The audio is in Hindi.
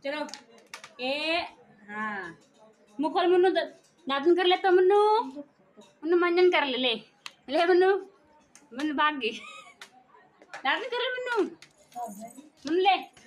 चलो ए हाँ मुँह खोल मुन्नू दातन कर ले तो मुन्नू मुन्नू मंजन कर ले ले ले मुन्नू मुन्नू भाग गई दातन कर ले मुन्नू मुन्नू ले